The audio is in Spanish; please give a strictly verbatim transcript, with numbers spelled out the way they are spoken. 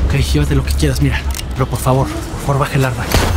Ok, llévate lo que quieras, mira. Pero por favor, por favor, baja el arma.